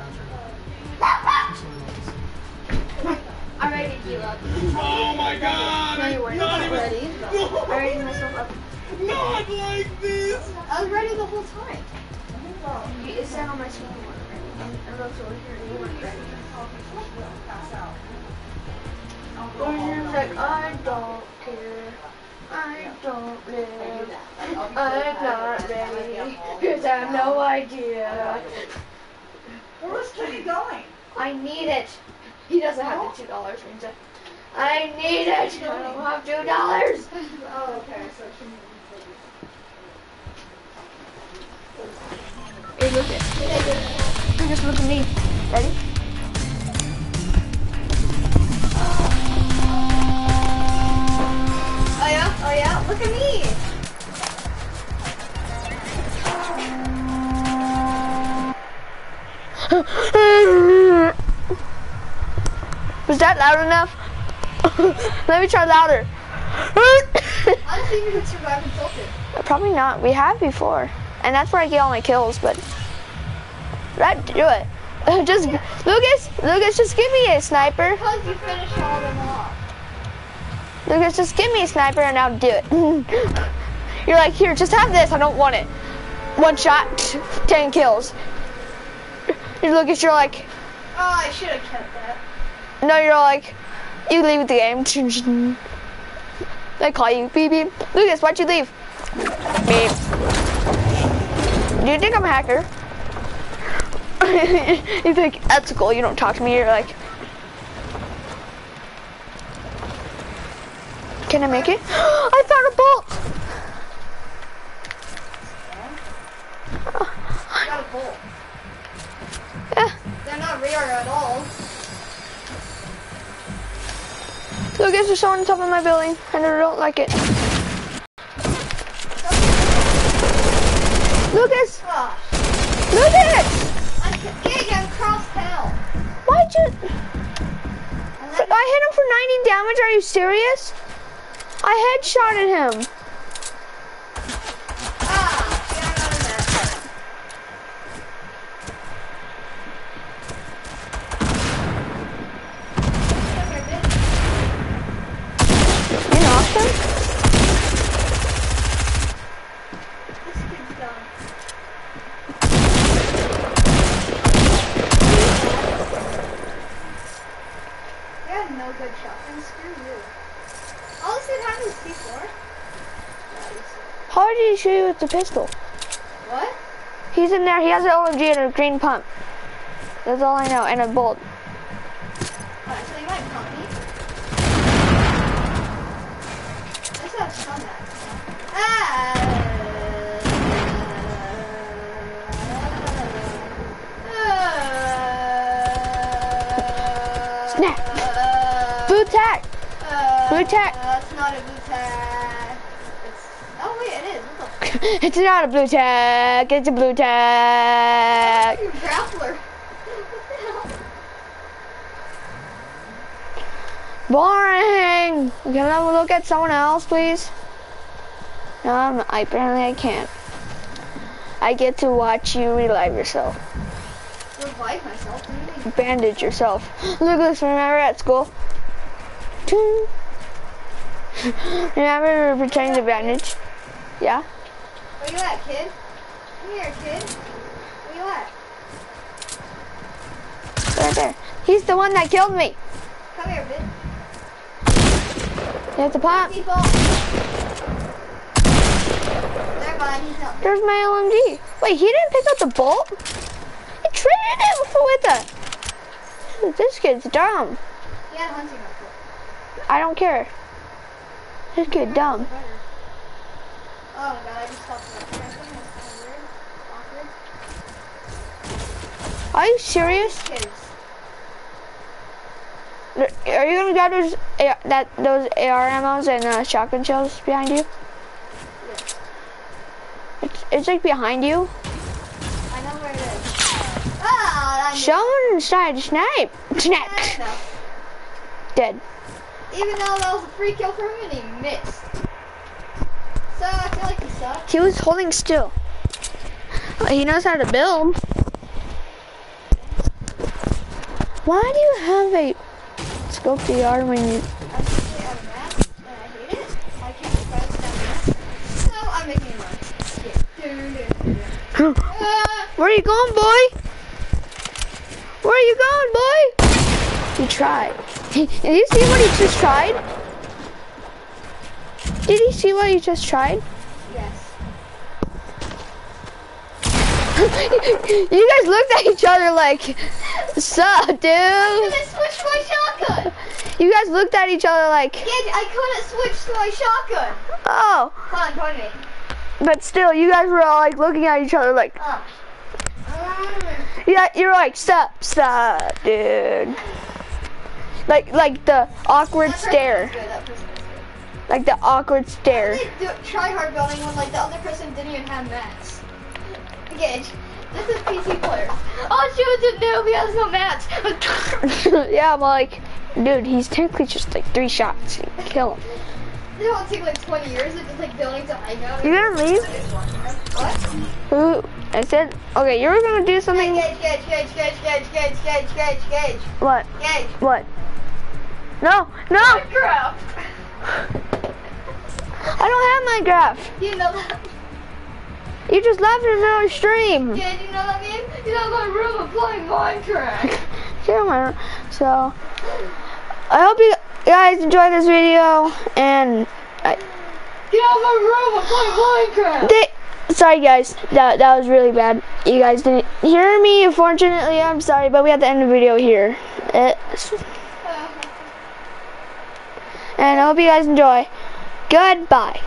the match. I'm ready to heal up. Oh my god! No, you weren't. Not ready. I ready myself up. Not like this! I was ready the whole time. It said on my screen you weren't ready. And look over here, you weren't ready. Orange like, I don't care. I don't live. I'm not ready. Cause I have no idea. Where's Kitty going? I need it. He doesn't have the $2, Rinza. I need it. I don't have $2. Oh, okay. So she needs Hey, look at Lucas, look at me. Ready? Oh yeah? Oh yeah? Look at me! Was that loud enough? Let me try louder. I don't think we could survive insulted. Probably not. We have before. And that's where I get all my kills, but that do it. Just Lucas, just give me a sniper. Because you finished all of them off. Lucas, just give me a sniper and I'll do it. You're like, here, just have this. I don't want it. One shot, 10 kills. Lucas, you're like, Oh, I should have kept that. no, you're like, you leave the game. They call you beep beep. Lucas, why'd you leave? Beep. Do you think I'm a hacker? You think that's cool, you don't talk to me, you're like, can I make it? I found a bolt! I got a bolt. Yeah. They're not rare at all. Lucas, there's someone on top of my building, and I don't like it. Lucas! Gosh. Lucas! I'm cross town. Why'd you? I hit him for 90 damage, are you serious? I headshotted him. Ah, yeah, I'm not in that. You knocked him? This kid's done. You had no good shot, and screw you. All this kid had How did he shoot you with the pistol? What? He's in there. He has an OMG and a green pump. That's all I know, and a bolt. Alright, so you might pump me. Let's have fun at. Snap! Blue tack! Blue tack! That's not a blue tack. Oh wait, it is. What the f It's not a blue tack. It's a blue tack. You're a grappler. Boring. Can I look at someone else, please? No, apparently I can't. I get to watch you relive yourself. Revive myself? What do you mean? Bandage yourself. Look at this. Remember at school? Remember pretending to bandage? Yeah. Where you at, kid? Come here, kid. Where you at? Right there. He's the one that killed me. Come here, bitch. You have to pop. People. Never mind, he's not. There's my LMG. Wait, he didn't pick up the bolt? He traded it with that. This kid's dumb. He had hunting rifle. I don't care. This kid dumb. Oh my god, I just fucked up. Weird. Awkward. Are you serious? Kids. Are you gonna grab those AR ammos and shotgun shells behind you? Yeah. It's like behind you. I know where it is. Ah, Someone tried to snipe. Snap. I know. Dead. Even though that was a free kill for him and he missed. So I feel like he sucked. He was holding still. He knows how to build. Why do you have a scope DR when you... I usually have a map and I hate it. I can't surprise that map. So I'm making it mine. Where are you going, boy? Where are you going, boy? He tried. Did you see what he just tried? Did he see what he just tried? Yes. You guys looked at each other like, sup, dude? I couldn't switch to my shotgun. You guys looked at each other like, Yeah, I couldn't switch to my shotgun. oh. Come on, join me. But still, you guys were all like looking at each other like, yeah, you're like, sup, dude. Like the awkward stare. Like the awkward stare. Try hard building when like the other person didn't even have mats. Gage, this is PC players. Oh shoot, it's a noob, he has no mats. Yeah, I'm like, dude, he's technically just like 3 shots. You can kill him. It won't take like 20 years, it's just like building to hang out. You gonna leave? What? Who? I said, okay, you were gonna do something. Gage. What? Gage. What? No. Minecraft. I don't have Minecraft. You know that? You just left in the middle of the stream. Gage, you know that game? You're not my room and playing Minecraft. So, I hope you guys enjoyed this video, and Get out of my room and play Minecraft. Sorry guys, that was really bad. You guys didn't hear me, unfortunately. I'm sorry, but we have to end the video here. And I hope you guys enjoy. Goodbye.